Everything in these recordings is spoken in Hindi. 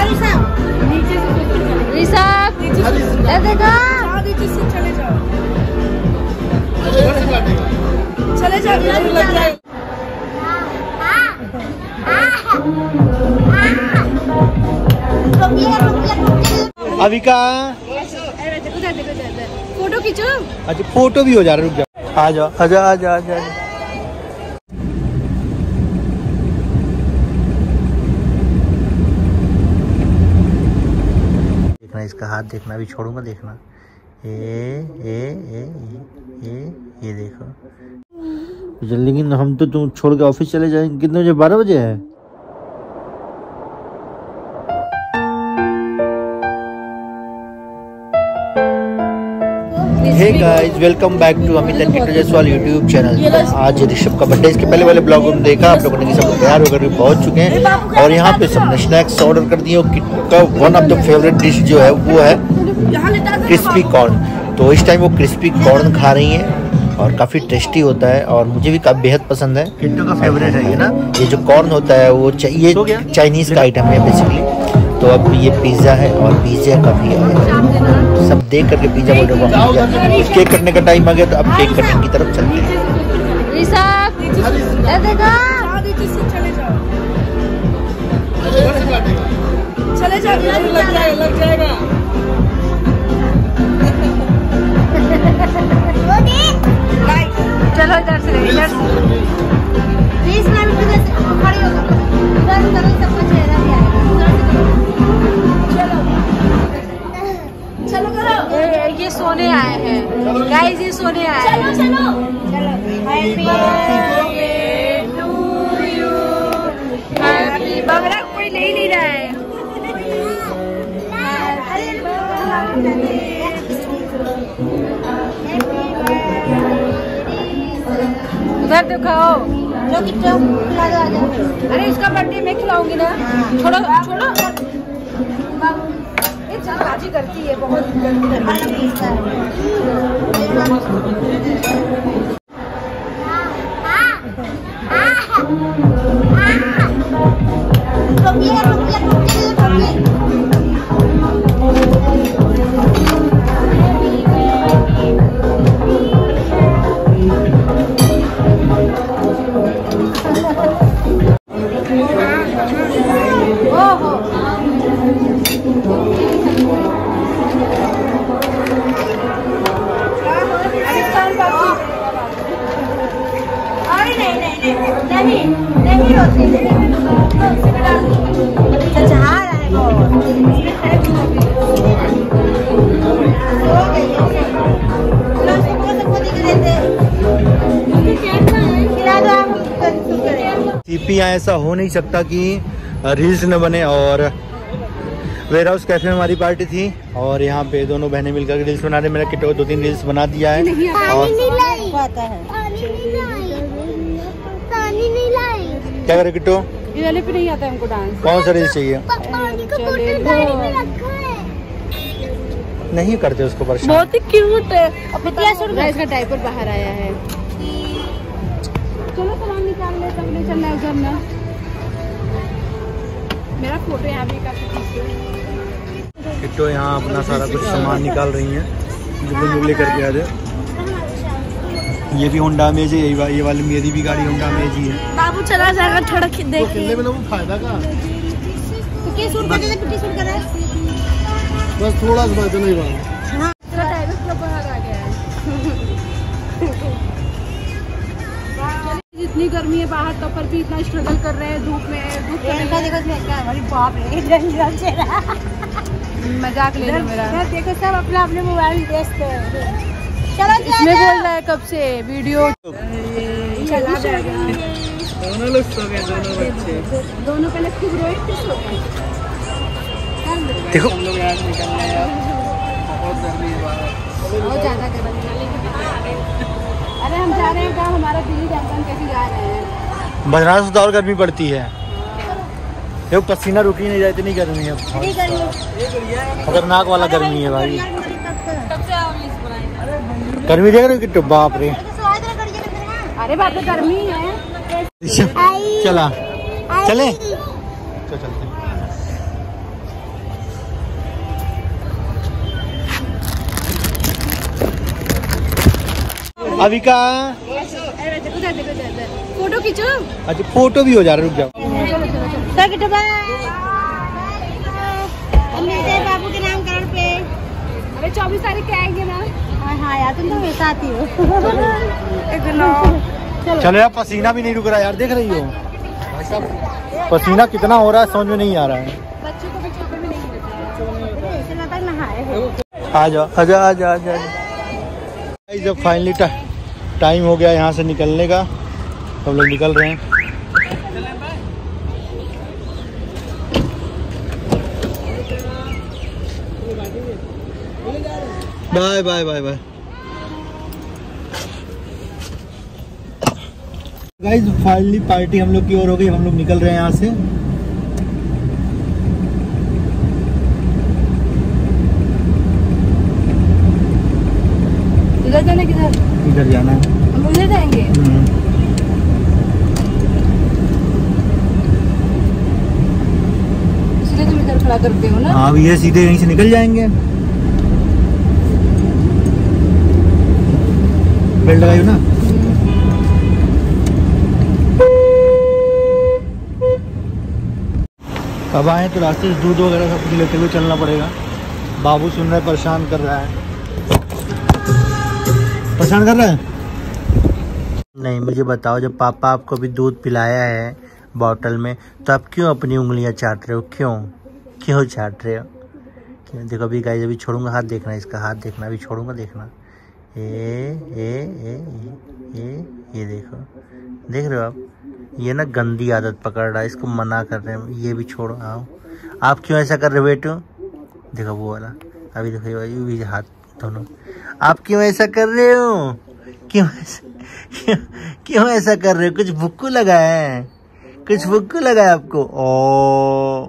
चले जाओ अभी का फोटो खींचो। अच्छा फोटो भी हो जा रहा है, रुक जाओ। आ जाओ आ जाओ आ जाओ आ जाओ। देखना इसका हाथ देखना, अभी छोड़ूंगा देखना। ये देखो। लेकिन हम तो तुम छोड़ के ऑफिस चले जाएंगे। कितने बजे? 12 बजे है। Hey guys, welcome back to Amit and Kittu Jaiswal YouTube channel. आज ऋषभ का बर्थडे, इसके पहले वाले ब्लॉग में देखा आप लोगों ने, सब लोग तैयार होकर पहुंच चुके हैं और यहाँ पे सबने स्नैक्स ऑर्डर कर दिए। किट्टू का one of the favourite dish जो है वो है क्रिस्पी कॉर्न। तो इस टाइम वो क्रिस्पी कॉर्न खा रही हैं और काफ़ी टेस्टी होता है और मुझे भी काफ़ी बेहद पसंद है। किट्टू का फेवरेट है ये ना, ये जो कॉर्न होता है वो ये चाइनीज़ का आइटम है बेसिकली। तो अब ये पिज़्ज़ा है और पिज़्ज़ा काफ़ी सब देख करके पिज़्ज़ा बोल रहे हो। केक कटने का टाइम आ गया तो अब केक कटिंग की तरफ चलते हैं। चले जाओ, लग जाएगा। चलो इधर से इधर से प्लीज मैं खड़ी हो इधर सबका चेहरा भी आएगा। चलो करो। ये सोने आए हैं गाइस, ये सोने आए हैं। चलो happy birthday to you. Happy birthday. कोई नहीं रहा है। उधर दिखाओ। अरे इसका बर्थडे मैं खिलाऊंगी ना। छोड़ो छोड़ो, ये जल्दबाजी करती है बहुत। नहीं होती सीपी यहाँ ऐसा हो नहीं सकता कि रील्स न बने। और वेयर हाउस कैफे में हमारी पार्टी थी और यहाँ पे दोनों बहनें मिलकर रील्स बना रहे। मेरा किट्टू को 2-3 रील्स बना दिया है। और क्या करे किट्टू? ये वाले पे नहीं आता हमको डांस। कौन सा रील्स चाहिए? नहीं करते उसको परेशान। बहुत ही क्यूट है। इसका डायपर बाहर आया है। चलो सामान निकाल ले, तब ले चलना है उधर ना। मेरा फोटो यहाँ भी काफी। किट्टू यहाँ अपना सारा कुछ सामान निकाल रही हैं जो लेकर के आ जाए। ये भी होंडा अमेज है, ये वाली मेरी भी गाड़ी होंडा अमेज ही है। बाबू चला जाएगा थोड़ा देखिए में फायदा का बस थोड़ा सा बात नहीं बात। इतनी गर्मी है बाहर तो पर भी इतना स्ट्रगल कर रहे हैं धूप में। मजाक ले रहे मेरा। देखो सब अपना अपने मोबाइल व्यस्त है। इसमें बोल रहा है कब से वीडियो चला जाएगा। दोनों लोग सो गए, दोनों बच्चे दोनों पहले खूब रोए फिर सो गए। देखो हम लोग यार निकल रहे हैं, बहुत गर्मी है बाहर, बहुत ज्यादा गर्मी है। अरे हम जा रहे हैं गाँव, हमारा दिल्ली जामतान कैसे जा रहे हैं। बनारस तो और गर्मी पड़ती है। देखो पसीना रुक ही नहीं जाए, इतनी गर्मी है। खतरनाक वाला गर्मी है भाई। गर्मी देख रहे हो किट्टू? बाप रे। अरे बाप रे गर्मी है। चला चले तो चलते। अविका फोटो खींचो। अच्छा फोटो भी हो जा रहा है, रुक जाओ। बाबू के नाम करण पे। अरे 24 तारीख के आएंगे ना। हाँ यार तुम तो मेरे साथ ही हो। चलो यार, पसीना भी नहीं रुक रहा यार, देख रही हो भाई साहब पसीना कितना हो रहा है, समझ में नहीं आ रहा है। बच्चों को भी छोटे में नहीं होता है, नहाए। आ जाओ आ जाओ आ जाओ आ जाओ। जब फाइनली टाइम हो गया यहाँ से निकलने का, तो हम लोग निकल रहे हैं। Bye bye bye bye guys, finally party हम लोग की ओर हो गई, हम लोग निकल रहे हैं यहाँ से। इधर जाना, किधर इधर जाना है, हम उधर जाएंगे। इसलिए तुम इधर खड़ा करते हो ना। हाँ अब ये सीधे यहीं से निकल जाएंगे। बेल्ट लगाई हो ना। अब आए तो रास्ते से दूध वगैरह सब कुछ लेते हुए चलना पड़ेगा। बाबू सुन रहा है, परेशान कर रहा है। परेशान कर रहा है? नहीं, मुझे बताओ, जब पापा आपको भी दूध पिलाया है बॉटल में, तो आप क्यों अपनी उंगलियां चाट रहे हो? क्यों चाट रहे हो? क्यों? देखो अभी गाइस, अभी छोड़ूंगा, हाथ देखना, इसका हाथ देखना, अभी छोड़ूंगा, देखना। ये देखो, देख रहे हो आप? ये ना गंदी आदत पकड़ रहा है, इसको मना कर रहे हैं। ये भी छोड़ो। आओ, आप क्यों ऐसा कर रहे हो बेटू? देखो वो वाला, अभी देखो ये भी हाथ दोनों। आप क्यों ऐसा कर रहे हो? क्यों ऐसा कर रहे हो? कुछ भुक्कू लगा है? कुछ भुक्कू लगा है आपको? ओ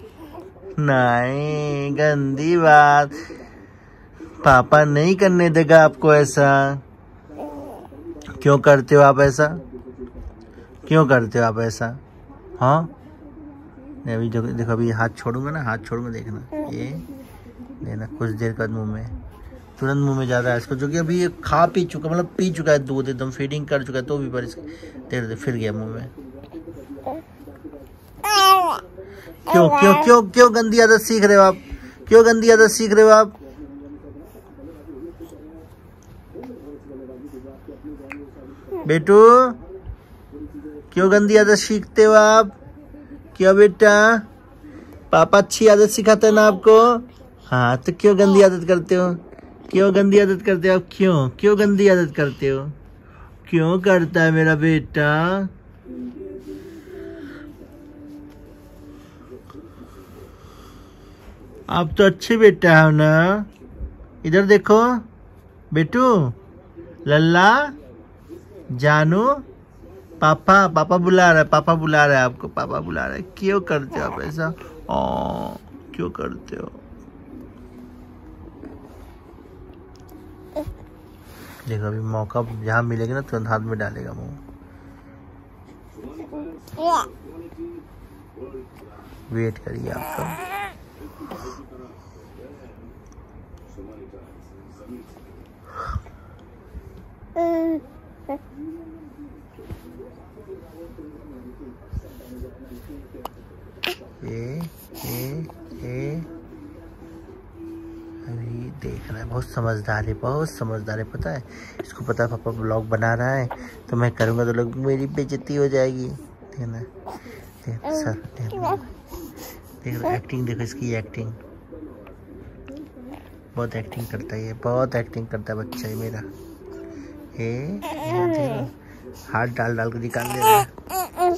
नहीं, गंदी बात, पापा नहीं करने देगा आपको ऐसा। क्यों करते हो आप ऐसा? क्यों करते हो आप ऐसा? हाँ, अभी देखो, अभी हाथ छोड़ूंगा ना, हाथ छोड़ूंगा, देखना, ये देना, कुछ देर बाद मुंह में, तुरंत मुंह में जा रहा है इसको, जो कि अभी ये खा पी चुका, मतलब पी चुका है दूध, एकदम फीडिंग कर चुका है, तो भी पर देर फिर गया मुंह में। क्यों गंदी आदत सीख रहे हो आप? क्यों गंदी आदत सीख रहे हो आप? बेटू, क्यों गंदी आदत सीखते हो आप? क्यों बेटा? पापा अच्छी आदत सिखाते हैं ना आपको? हाँ, तो क्यों गंदी आदत करते हो? क्यों गंदी आदत करते हो आप? क्यों गंदी आदत करते हो? क्यों करता है मेरा बेटा? आप तो अच्छे बेटा हो ना। इधर देखो बेटू, लल्ला, जानू, पापा बुला रहा है, पापा बुला रहा है आपको, पापा बुला रहा है। क्यों करते हो आप ऐसा? क्यों करते हो? देखो अभी मौका जहाँ मिलेगा ना, तुरंत हाथ में डालेगा मुंह। वेट करिए आपका। अभी देख रहा है, बहुत समझदार है, बहुत समझदार है, पता है इसको, पता है पापा ब्लॉग बना रहा है, तो मैं करूँगा तो लोग मेरी बेइज्जती हो जाएगी। देखना, देख सर, देख एक्टिंग, देखो इसकी एक्टिंग, बहुत एक्टिंग करता है ये, बहुत एक्टिंग करता है बच्चा ये मेरा। हाथ डाल डाल के निकाल दे रहा है।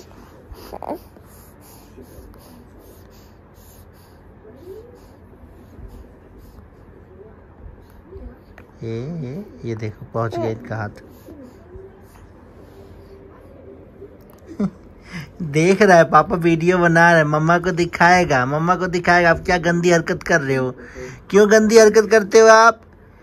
ये देखो पहुंच गया इनका हाथ। देख रहा है पापा, वीडियो बना रहा है, मम्मा को दिखाएगा, आप क्या गंदी हरकत कर रहे हो? क्यों गंदी हरकत करते हो आप?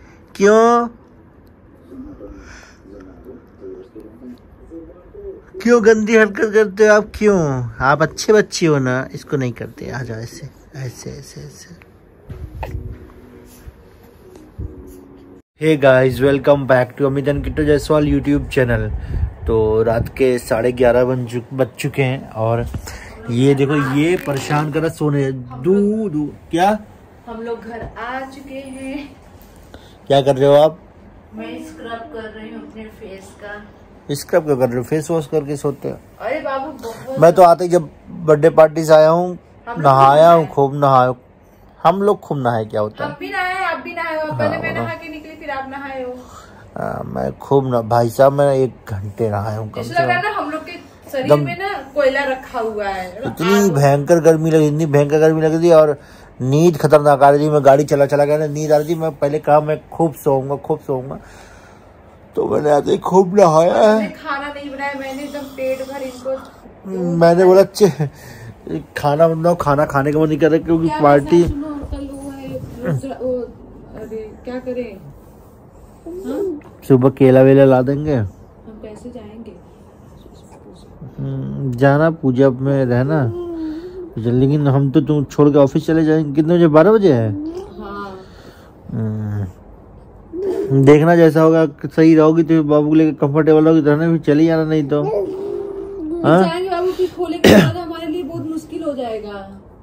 क्यों गंदी हरकत करते हो आप? क्यों? आप अच्छे बच्चे हो ना, इसको नहीं करते। आ जाओ, ऐसे ऐसे ऐसे ऐसे। Hey guys, welcome back to Amit and Kittu Jaiswal YouTube channel. तो रात के 11:30 बज चुके हैं और ये देखो ये परेशान कर रहा सोने। दू क्या हम लोग घर आ चुके हैं। क्या कर रहे हो आप? मैं स्क्रब कर रही हूँ अपने फेस का। स्क्रब क्या कर रहे हो? फेस वॉश करके सोते हो? अरे बाबू मैं तो आते ही जब बर्थडे पार्टी से आया हूँ नहाया हूँ, खूब नहाया। हम लोग खूब नहाए, क्या होता है? हम भी नहाए, आप भी नहाए हो। पहले मैं नहा के निकली फिर आप नहाए हो। मैं खूब भाई साहब मैं 1 घंटे नहाया हूँ कम से कम। ना हम लोग के शरीर में ना कोयला रखा हुआ है। इतनी भयंकर गर्मी लगी, इतनी भयंकर गर्मी लगी थी और नींद खतरनाक आ रही थी। मैं गाड़ी चला गया ना, नींद आ रही थी। मैं पहले कहा मैं खूब सोऊंगा, तो मैंने आते ही खूब नहाया है। खाना नहीं बनाया मैंने, एकदम पेट भर इनको। मैंने बोला खाना बनाओ, खाना खाने का मन नहीं कर रहा क्योंकि पार्टी। अरे क्या करें? सुबह केला वेला ला देंगे। हम कैसे जाएंगे? जाना पूजा में रहना, लेकिन हम तो तुम छोड़ के ऑफिस चले जाएंगे। कितने बजे? 12 बजे है। हाँ। देखना जैसा होगा, सही रहोगी तो बाबू को लेकर कंफर्टेबल होगी तो फिर चले जाना, नहीं तो जाएंगे बाबू की खोलेंगे तो हमारे लिए बहुत मुश्किल हो जाएगा।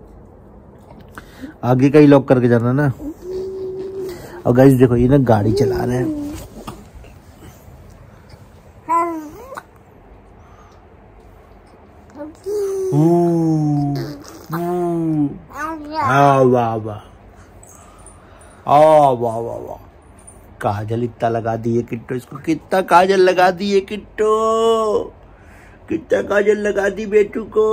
आगे का ही लॉक करके जाना ना। और गाइस देखो ये ना गाड़ी चला रहे हैं। वाह काजल इतना लगा दिए किट्टो, इसको कितना काजल लगा दिए किट्टो, कितना काजल लगा दी बेटू को।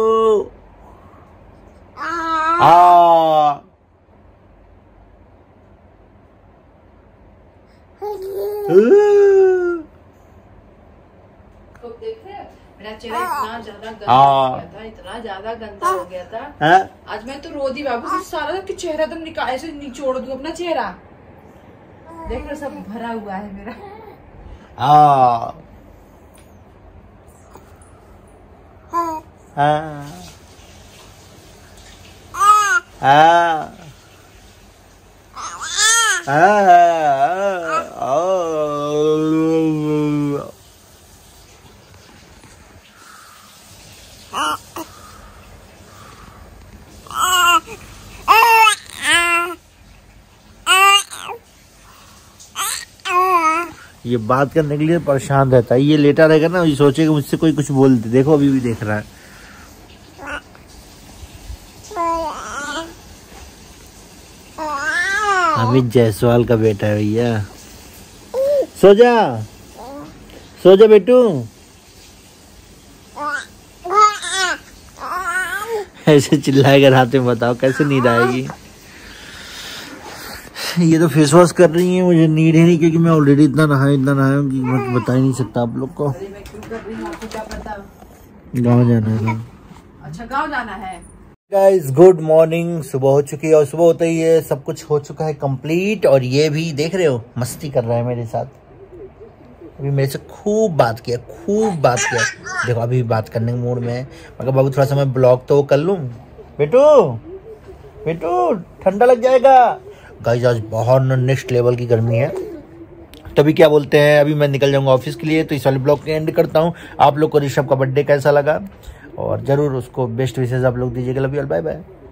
मेरा चेहरा इतना ज्यादा गंदा हो गया था। आज मैं तो रो दी बाबू, सारा कि चेहरा तुम ऐसे निचोड़ दूं अपना चेहरा। देख लो सब भरा हुआ है मेरा। ये बात करने के लिए परेशान रहता है। ये लेटा रहेगा ना, ये सोचेगा मुझसे कोई कुछ बोल दे। देखो अभी भी देख रहा है। अमित जायसवाल का बेटा है भैया। सो जा बेटू। ऐसे चिल्लाएगा रात में, बताओ कैसे नींद आएगी। ये तो फेस वॉश कर रही है, मुझे नीड है नहीं क्योंकि मैं ऑलरेडी इतना नहाया कि मैं बता ही नहीं सकता आप लोग को। गाँव जाना है। अच्छा गाँव जाना है। Guys good morning. सुबह हो चुकी है और सुबह होते ही ये सब कुछ हो चुका है कंप्लीट। और ये भी देख रहे हो मस्ती कर रहा है मेरे साथ। अभी मेरे से खूब बात किया। देखो अभी बात करने के मूड में है। मगर बाबू थोड़ा सा मैं ब्लॉग तो कर लूँ। बेटू ठंडा लग जाएगा। गाइस आज बहुत नेक्स्ट लेवल की गर्मी है। तभी क्या बोलते हैं, अभी मैं निकल जाऊंगा ऑफिस के लिए, तो इस वाले ब्लॉग के एंड करता हूँ। आप लोग को ऋषभ का बर्थडे कैसा लगा और जरूर उसको बेस्ट विशेष आप लोग दीजिएगा। Love you all, bye bye.